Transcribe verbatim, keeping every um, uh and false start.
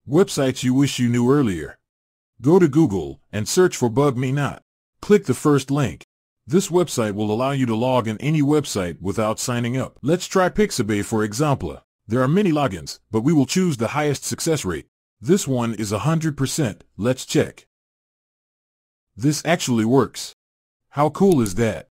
Websites you wish you knew earlier. Go to Google and search for Bug Me Not. Click the first link. This website will allow you to log in any website without signing up. Let's try Pixabay for example. There are many logins, but we will choose the highest success rate. This one is one hundred percent. Let's check. This actually works. How cool is that?